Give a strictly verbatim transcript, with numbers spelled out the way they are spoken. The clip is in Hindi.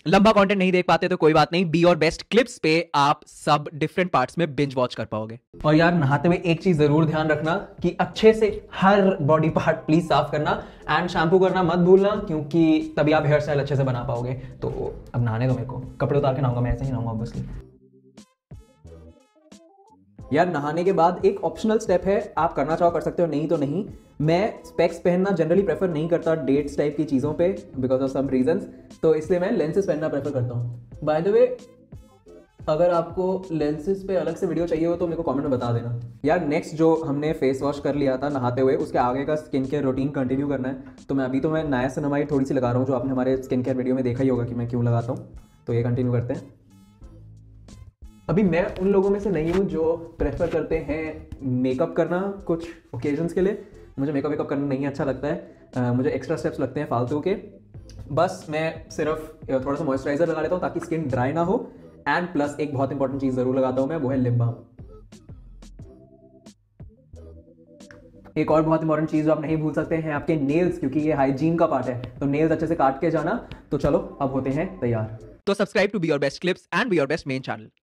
लंबा कंटेंट नहीं देख पाते तो कोई बात नहीं, बी और बेस्ट क्लिप्स पे आप सब डिफरेंट पार्ट्स में बिंज वॉच कर पाओगे। और यार नहाते हुए एक चीज जरूर ध्यान रखना कि अच्छे से हर बॉडी पार्ट प्लीज साफ करना एंड शैम्पू करना मत भूलना, क्योंकि तभी आप हेयर स्टाइल अच्छे से बना पाओगे। तो अब नहाने दो मेरे को, कपड़े उतार के नहाऊंगा, मैं ऐसे ही नहाऊंगा ऑब्वियसली। यार नहाने के बाद एक ऑप्शनल स्टेप है, आप करना चाहो कर सकते हो, नहीं तो नहीं। मैं स्पेक्स पहनना जनरली प्रेफर नहीं करता डेट्स टाइप की चीज़ों पे बिकॉज ऑफ सम रीजंस, तो इसलिए मैं लेंसेज पहनना प्रेफर करता हूँ। बाय द वे अगर आपको लेंसेज पे अलग से वीडियो चाहिए हो तो मेरे को कमेंट में बता देना। यार नेक्स्ट जो हमने फेस वॉश कर लिया था नहाते हुए, उसके आगे का स्किन केयर रूटीन कंटिन्यू करना है। तो मैं अभी तो मैं नायासिनामाइड थोड़ी सी लगा रहा हूँ, जो आपने हमारे स्किन केयर वीडियो में देखा ही होगा कि मैं क्यों लगाता हूँ। तो ये कंटिन्यू करते हैं। अभी मैं उन लोगों में से नहीं हूँ जो प्रेफर करते हैं मेकअप करना कुछ ओकेजन्स के लिए। मुझे मेकअप वेकअप करना नहीं अच्छा लगता है, uh, मुझे एक्स्ट्रा स्टेप्स लगते हैं फालतू के। बस मैं सिर्फ थोड़ा सा मॉइस्चराइजर लगा लेता हूँ ताकि स्किन ड्राई ना हो, एंड प्लस एक बहुत इंपॉर्टेंट चीज़ ज़रूर लगाता हूँ मैं, वो है लिप बाम। एक और बहुत इंपॉर्टेंट चीज़ जो आप नहीं भूल सकते हैं, आपके नेल्स, क्योंकि ये हाइजीन का पार्ट है, तो नेल्स अच्छे से काट के जाना। तो चलो अब होते हैं तैयार। तो subscribe to be your best clips and be your best main channel.